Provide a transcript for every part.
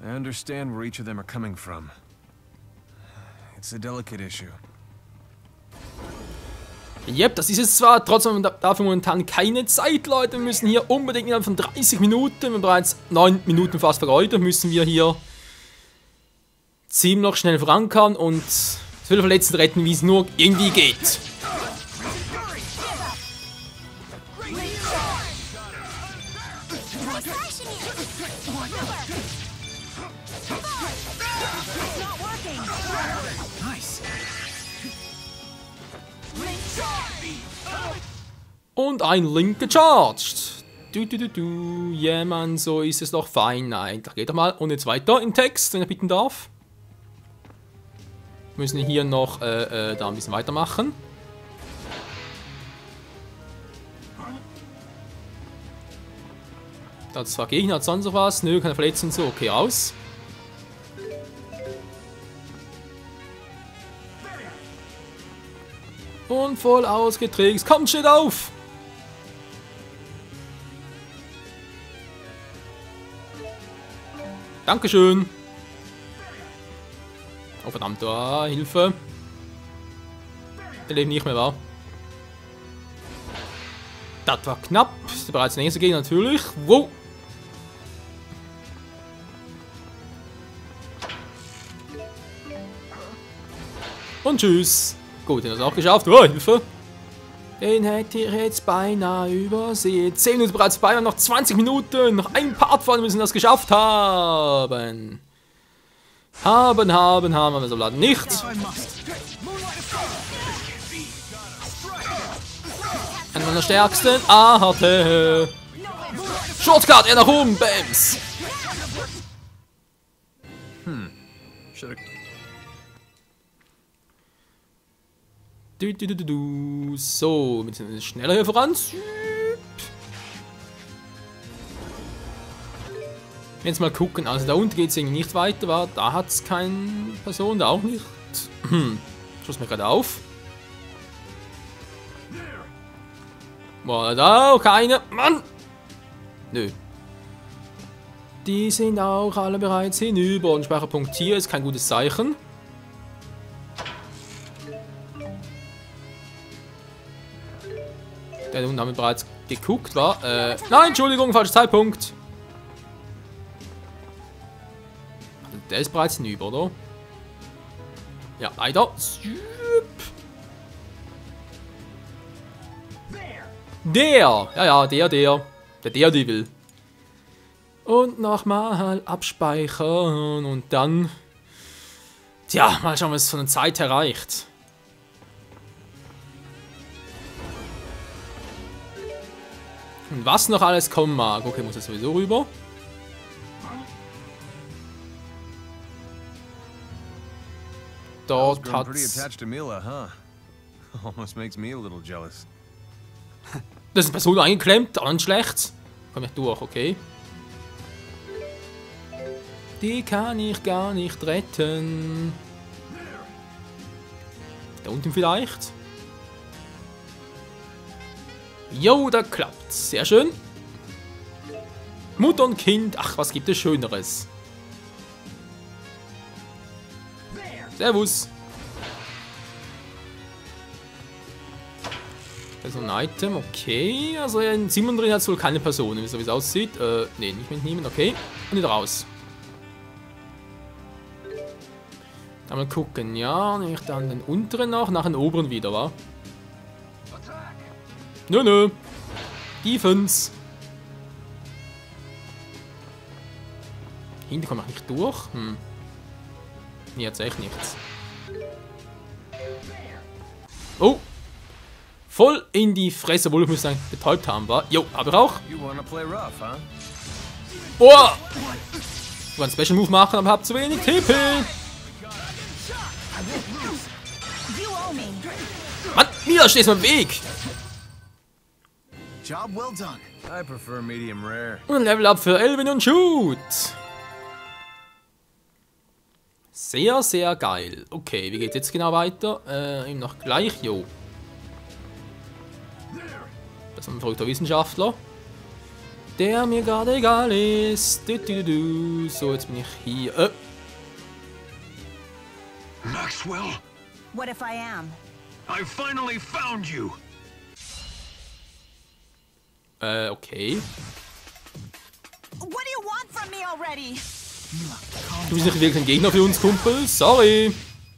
I understand where each of them are coming from. It's a delicate issue. Yep, das ist es zwar, trotzdem dafür momentan keine Zeit, Leute. Wir müssen hier unbedingt innerhalb von 30 Minuten, wir haben bereits 9 Minuten fast vergeudet, müssen wir hier ziemlich schnell vorankommen und so viele Verletzten retten, wie es nur irgendwie geht. Und ein Link gecharged. Ja, Mann, so ist es doch fein. Nein, da geht doch mal. Und jetzt weiter im Text, wenn ich bitten darf. Wir müssen hier noch da ein bisschen weitermachen. Da hat zwar Gegner, hat sonst noch was. Nö, keine Verletzung, so. Okay, raus. Und voll ausgetrickst. Kommt, steht auf! Dankeschön. Oh verdammt, da, Hilfe. Der lebt nicht mehr, war. Das war knapp. Ist bereits der nächste Gegner natürlich. Wow. Und tschüss. Gut, den hat es auch geschafft. Oh, Hilfe. Den hätte ich jetzt beinahe übersehen. 10 Minuten bereits vorbei und noch 20 Minuten. Noch ein Part von müssen wir das geschafft haben. Haben wir so laden nicht. Einer meiner stärksten. Hatte. Shortcut, er nach oben. Bams. So, mit schneller hier voran. Jetzt mal gucken. Also da unten geht es irgendwie nicht weiter. Da hat es keine Person, da auch nicht. Schuss mir gerade auf. War da auch keine. Mann! Nö. Die sind auch alle bereits hinüber. Und Speicherpunkt hier ist kein gutes Zeichen. Der unten haben wir bereits geguckt, war. Nein, Entschuldigung, falscher Zeitpunkt. Der ist bereits hinüber, oder? Ja, leider. Der! Ja, der. Der will. Und nochmal abspeichern und dann. Tja, mal schauen, was es von der Zeit erreicht. Und was noch alles kommen mag. Okay, muss jetzt sowieso rüber. Dort hat's. Das ist eine Person eingeklemmt, dann schlecht. Komm ich durch, okay. Die kann ich gar nicht retten. Da unten vielleicht. Jo, da klappt. Sehr schön. Mutter und Kind. Ach, was gibt es Schöneres? Servus. Das ist ein Item, okay. Also in Simon drin hat es wohl keine Person, so wie es aussieht. Ne, nicht mitnehmen, okay. Und wieder raus. Dann mal gucken, ja. Nehme ich dann den unteren noch, nach den oberen wieder, wa? Nö. Defense. Hinten komme ich nicht durch. Hier hat es echt nichts. Oh. Voll in die Fresse, obwohl ich mich sagen, betäubt haben war. Jo, aber auch. Boah. Ich wollte einen Special Move machen, aber hab zu wenig TP. Mann, wieder stehst du im Weg. Job well done. I prefer medium rare. Und ein Level Up für Elvin und Shoot. Sehr, sehr geil. Okay, wie geht's jetzt genau weiter? Eben noch gleich, jo. Das ist ein verrückter Wissenschaftler. der mir gerade egal ist. So, jetzt bin ich hier. Maxwell, What if I am? I finally found you. Okay. What do you want from me already? Du bist nicht wirklich ein Gegner für uns, Kumpel. Sorry.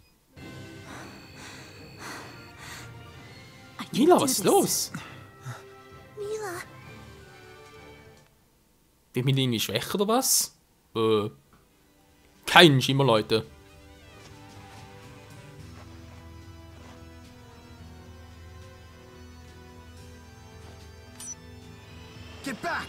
Mila, was ist los? Mila. Wird Mila irgendwie schwächer oder was? Kein Schimmer, Leute. Get back!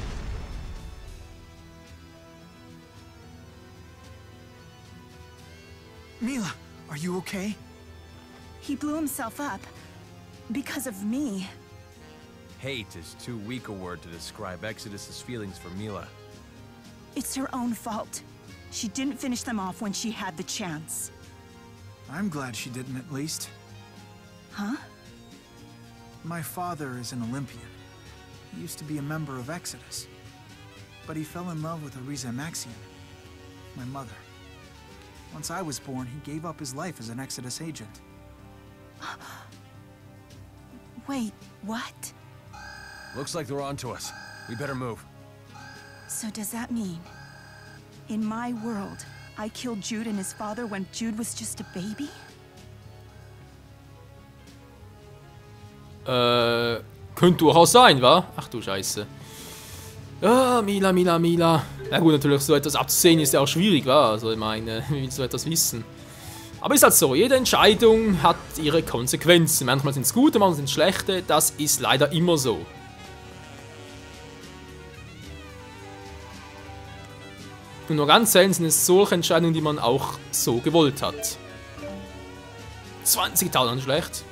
Mila, are you okay? He blew himself up. Because of me. Hate is too weak a word to describe Exodus's feelings for Mila. It's her own fault. She didn't finish them off when she had the chance. I'm glad she didn't, at least. Huh? My father is an Olympian. He used to be a member of Exodus. But he fell in love with Ariza Maxian, my mother. Once I was born, he gave up his life as an Exodus agent. Wait, what? Looks like they're onto us. We better move. So does that mean, in my world, I killed Jude and his father when Jude was just a baby? Könnte durchaus sein, wa? Ach du Scheiße. Ja, Mila. Na gut, natürlich so etwas abzusehen ist ja auch schwierig, wa? Also ich meine, wie willst du etwas wissen? Aber ist halt so, jede Entscheidung hat ihre Konsequenzen. Manchmal sind es gute, manchmal sind es schlechte. Das ist leider immer so. Und nur ganz selten sind es solche Entscheidungen, die man auch so gewollt hat. 20.000 schlecht.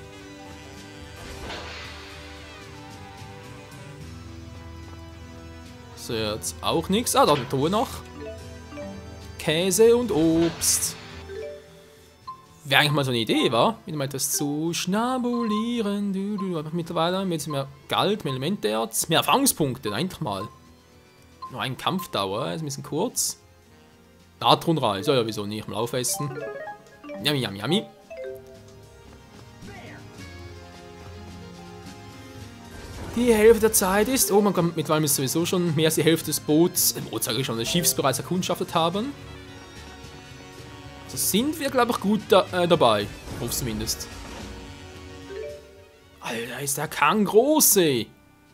So, jetzt auch nichts. Ah, da eine Truhe noch. Käse und Obst. Wäre eigentlich mal so eine Idee, wa? Wieder mal etwas zu schnabulieren. Aber mittlerweile mit mehr Geld, mehr Elementerz, mehr Erfahrungspunkte, einfach mal. Nur ein Kampfdauer, ist ein bisschen kurz. Natronreis, ja, wieso nicht? Mal aufessen. Yummy. Die Hälfte der Zeit ist, oh mein Gott, mittlerweile ist sowieso schon mehr als die Hälfte des Boots, sage ich schon, des Schiffs bereits erkundschaftet haben. So sind wir, glaube ich, gut dabei. Hoffe zumindest. Alter, ist der Kang groß, ey.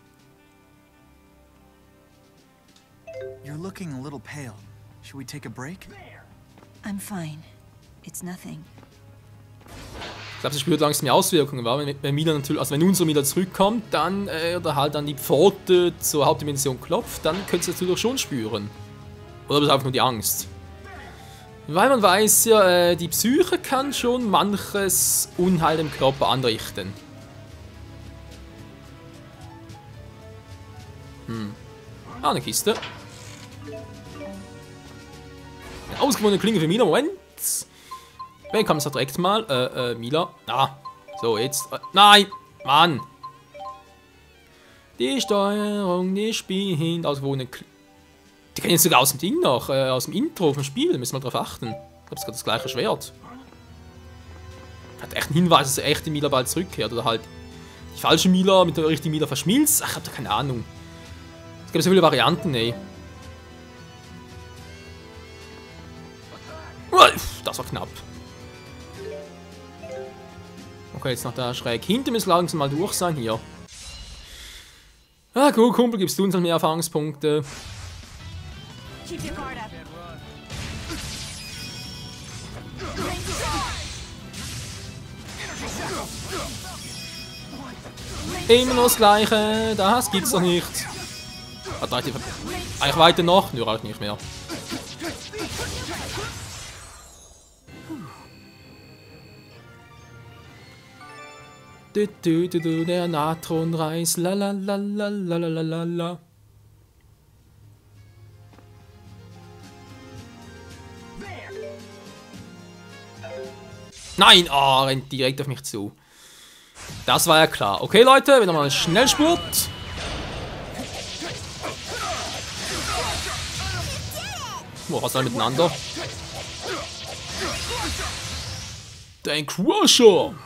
You're looking a little pale. Should we take a break? I'm fine. It's nothing. Ich glaube, das spürt langsam die Auswirkungen, wa? Wenn Mila natürlich, also wenn unsere Mila zurückkommt, dann, oder halt an die Pforte zur Hauptdimension klopft, dann könnt ihr es natürlich schon spüren. Oder ist es einfach nur die Angst? Weil man weiß ja, die Psyche kann schon manches Unheil im Körper anrichten. Ah, eine Kiste. Eine ausgewonnene Klinge für Mila. Moment. Wen kann man direkt mal? Mila. Ah, so, jetzt. Nein! Mann! Die Steuerung, die spielt ausgewonnene Klinge. Die kennen jetzt sogar aus dem Ding noch, aus dem Intro vom Spiel, müssen wir darauf achten. Ich glaube, es ist gerade das gleiche Schwert. Hat echt einen Hinweis, dass der echte Mila bald zurückkehrt. Oder halt die falsche Mila mit der richtigen Mila verschmilzt. Ach, ich habe da keine Ahnung. Es gibt so viele Varianten, ey. Das war knapp. Okay, jetzt noch da schräg hinter müssen langsam mal durch sein hier. Ah, gut, Kumpel, gibst du uns noch mehr Erfahrungspunkte. Keep your guard up. Immer noch das Gleiche, das gibt's doch nicht. Hat eigentlich weiter noch? Nö, reicht nicht mehr. Der Natronreis, la. Nein, oh, rennt direkt auf mich zu. Das war ja klar. Okay, Leute, wieder mal eine Schnellspurt. Oh, was alle miteinander? Dein Crusher!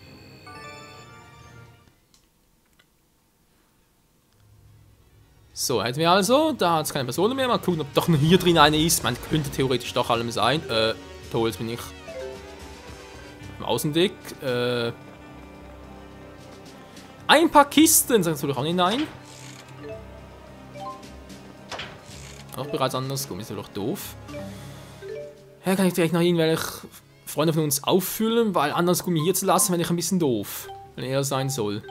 So, hätten wir also. Da hat es keine Person mehr. Mal gucken, ob doch noch hier drin eine ist. Man könnte theoretisch doch allem sein. Toll, jetzt bin ich im Außendeck. Ein paar Kisten. Sagst du doch auch nicht nein? Auch bereits anders. Guck, ist ja doch doof. Ja, kann ich direkt noch irgendwelche Freunde von uns auffüllen, weil anders Gummi hier zu lassen, wäre ich ein bisschen doof. Wenn er sein soll.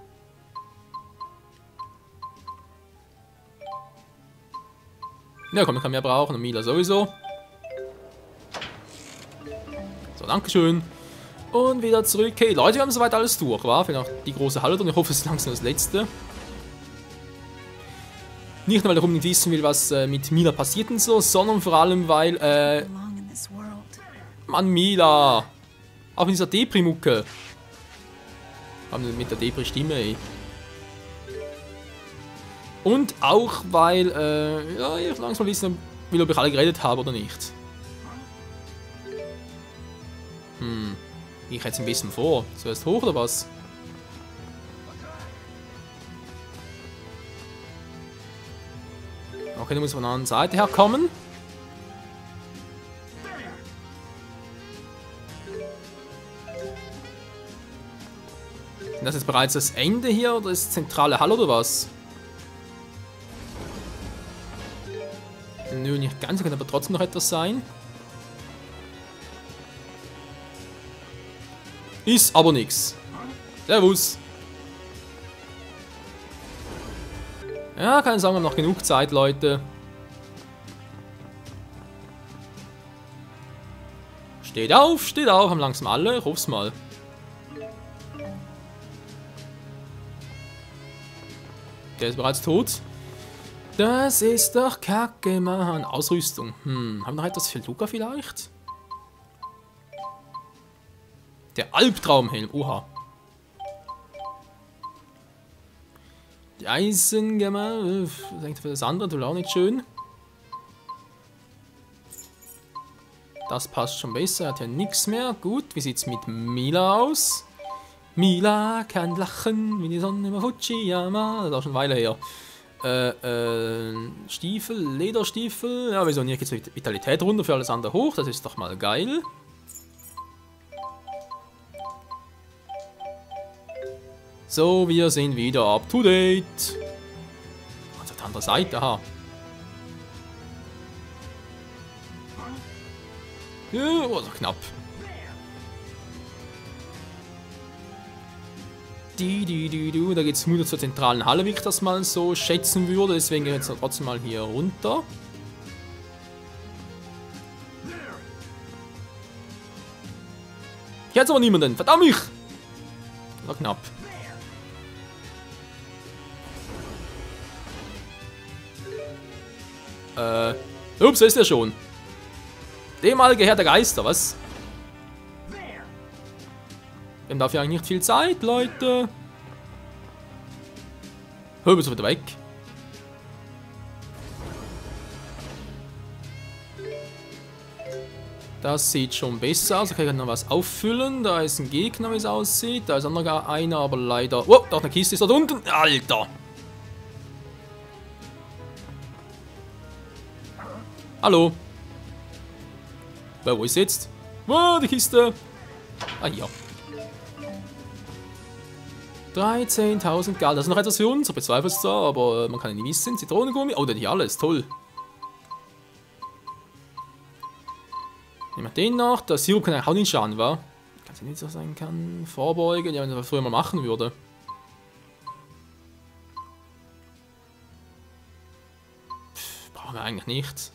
Ja, komm, ich kann mehr brauchen. Und Mila sowieso. So, dankeschön. Und wieder zurück. Hey, Leute, wir haben soweit alles durch, wa? Vielleicht noch die große Halle drin. Ich hoffe, es ist langsam das letzte. Nicht nur, weil ich unbedingt wissen will, was mit Mila passiert und so, sondern vor allem, weil, Mann, Mila. Auch in dieser Depri-Mucke. Mit der Depri-Stimme, ey. Und auch, weil, ja, ich langsam wissen will, ob ich alle geredet habe oder nicht. Ich jetzt ein bisschen vor. Zuerst hoch oder was? Okay, du musst von der anderen Seite her kommen. Ist das jetzt bereits das Ende hier oder ist zentrale Halle oder was? Nö, nicht ganz, kann aber trotzdem noch etwas sein. Ist aber nix. Servus. Ja, kann ich sagen, wir haben noch genug Zeit, Leute. Steht auf, haben langsam alle, ich hoff's mal. Der ist bereits tot. Das ist doch kacke, Mann. Ausrüstung. Haben wir noch etwas für Luca vielleicht? Der Albtraumhelm. Oha. Die Eisengamma. Was denkt ihr für das andere? Das auch nicht schön. Das passt schon besser. Er hat ja nichts mehr. Gut. Wie sieht's mit Mila aus? Mila kann lachen, wie die Sonne über Fujiyama. Das ist auch schon eine Weile her. Stiefel, Lederstiefel. Ja, wieso nicht? Hier geht Vitalität runter, für alles andere hoch. Das ist doch mal geil. So, wir sind wieder up to date. Also auf der anderen Seite, aha. Ja, oh, so knapp. Da geht es smoother zur zentralen Halle, wie ich das mal so schätzen würde. Deswegen gehen wir jetzt trotzdem mal hier runter. Hier hat's aber niemanden. Verdammt mich! War knapp. Ups, da ist er schon. Der ehemalige Herr der Geister, was? Wir haben dafür eigentlich nicht viel Zeit, Leute. Hör bist du wieder weg. Das sieht schon besser aus. Okay, ich kann noch was auffüllen. Da ist ein Gegner, wie es aussieht. Da ist auch noch einer, aber leider... Oh, da eine Kiste ist dort unten. Alter! Hallo. Wo ist jetzt? Wo, die Kiste? Ah, hier. 13.000 Geld. Das ist noch etwas für uns. Ich bezweifle es zwar, aber man kann ja nicht wissen. Zitronengummi. Oh, dann hier alles. Toll. Nehmen wir den noch. Der Sirup kann eigentlich auch nicht schaden, wa? Kann es nicht so sein kann. Vorbeugen. Ja, wenn er das früher mal machen würde. Brauchen wir eigentlich nicht.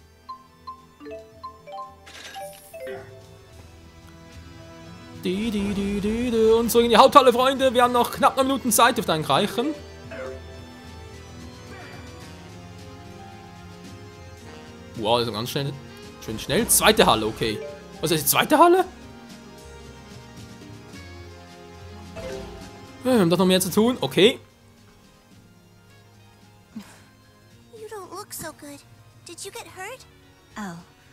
Und so in die Haupthalle, Freunde. Wir haben noch knapp 9 Minuten Zeit auf deinen Reichen. Wow, das ist ganz schnell. Schön schnell. Zweite Halle, okay. Was ist die zweite Halle? Wir haben doch noch mehr zu tun. Okay. You don't look so good. Did you get hurt? Oh,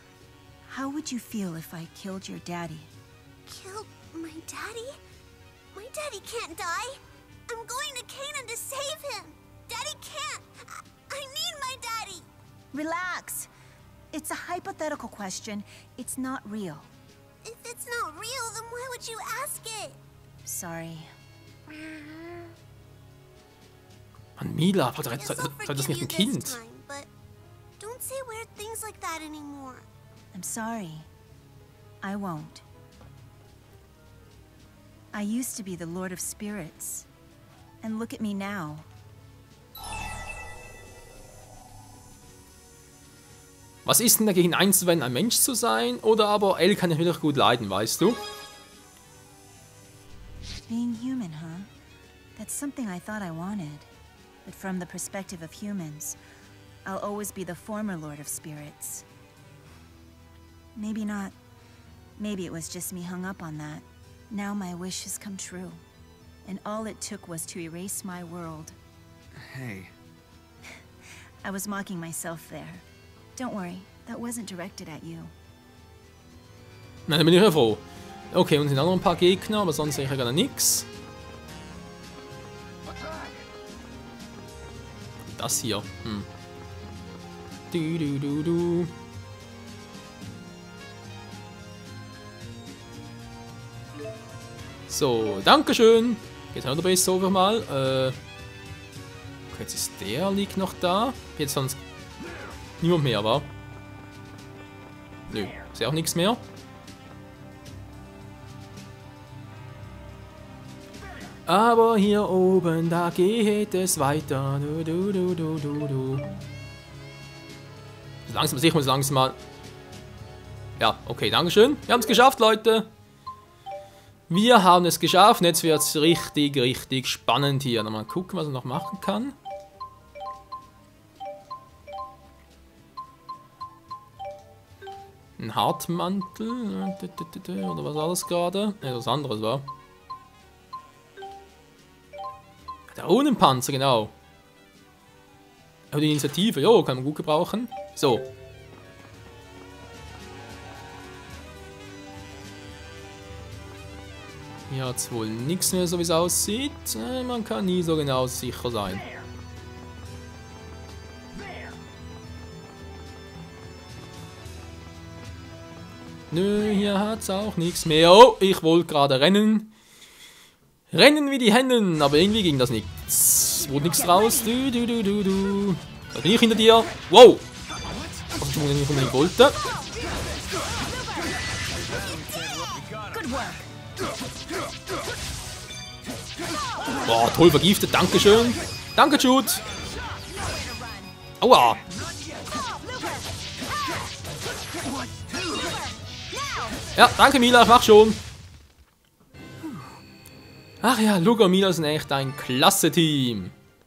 How would you feel if I killed your daddy? Killed my daddy? My daddy can't die. I'm going to Canaan to save him. Daddy can't. I need my daddy. Relax. It's a hypothetical question. It's not real. If it's not real, then why would you ask it? Sorry. Mann, Mila, sei Guess I'll das nicht forgive ein you this Kind? time, but don't say weird things like that anymore. I'm sorry. I won't. I used to be the Lord of Spirits. And look at me now. Was ist denn dagegen einzuwenden, ein Mensch zu sein? Oder aber Elle kann ich wirklich gut leiden, weißt du? Being human, huh? That's something I thought I wanted. But from the perspective of humans, I'll always be the former Lord of Spirits. Maybe not. Maybe it was just me hung up on that. Now my wish has come true. And all it took was to erase my world. Hey. I was mocking myself there. Don't worry, that wasn't directed at you. Na, dann bin ich ja froh. Okay, und sind auch noch ein paar Gegner, aber sonst sehe ich ja gar nichts. Das hier. Du. So, dankeschön. Geht noch besser over mal. Okay, jetzt ist der, liegt noch da. Jetzt sonst niemand mehr, wa? Nö, ist auch nichts mehr. Aber hier oben, da geht es weiter. Du. Langsam, ich muss langsam mal. Ja, okay, dankeschön. Wir haben es geschafft, Leute. Wir haben es geschafft. Jetzt wird es richtig spannend hier. Mal gucken, was man noch machen kann. Ein Hartmantel. Oder was war das gerade? Ne, was anderes war. Der Runenpanzer, genau. Aber die Initiative, jo, kann man gut gebrauchen. So. Hier hat es wohl nichts mehr, so wie es aussieht. Man kann nie so genau sicher sein. Nö, hier hat es auch nichts mehr. Oh, ich wollte gerade rennen. Rennen wie die Hennen, aber irgendwie ging das nichts. Wurde nichts draus. Du. Da bin ich hinter dir. Wow. Was ich nicht unbedingt wollte. Boah, toll vergiftet. Dankeschön. Danke, Jude. Aua. Ja, danke, Mila. Ich mach schon. Ach ja, Luca und Mila sind echt ein klasse Team.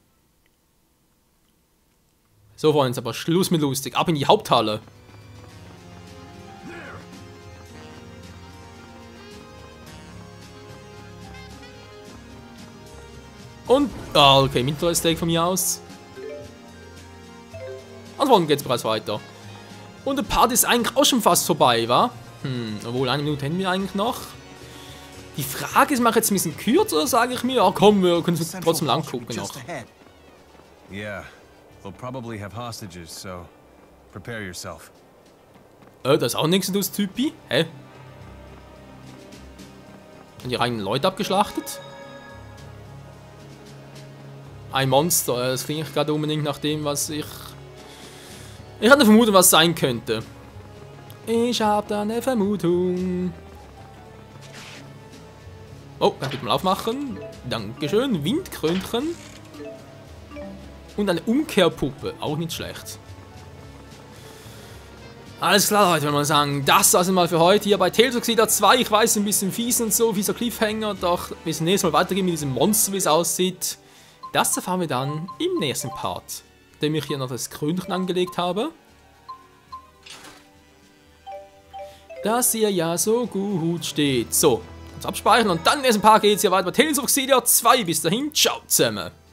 So, Freunde, jetzt aber Schluss mit lustig. Ab in die Haupthalle. Und, okay, Mittelsteak von mir aus. Ansonsten geht's bereits weiter. Und der Part ist eigentlich auch schon fast vorbei, wa? Obwohl, 1 Minute hätten wir eigentlich noch. Die Frage ist, mache ich jetzt ein bisschen kürzer oder sage ich mir, ja komm, wir können es trotzdem lang gucken noch. Yeah, they'll probably have hostages, so prepare yourself. Das ist auch nichts aus Typi. Hä? Haben die eigenen Leute abgeschlachtet? Ein Monster, das klingt gerade unbedingt nach dem, was ich... Ich hatte eine Vermutung, was es sein könnte. Ich habe da eine Vermutung. Oh, kann ich mal aufmachen. Dankeschön. Windkrönchen. Und eine Umkehrpuppe. Auch nicht schlecht. Alles klar, Leute, würde man sagen. Das also mal für heute hier bei Tales of Xillia 2. Ich weiß, ein bisschen fies und so, fieser Cliffhanger. Doch wir müssen nächstes Mal weitergehen mit diesem Monster, wie es aussieht. Das erfahren wir dann im nächsten Part. Dem ich hier noch das Krönchen angelegt habe. Das hier ja so gut steht. So. Abspeichern und dann in diesem Part geht es ja weiter bei Tales of Xillia 2. Bis dahin, ciao zusammen.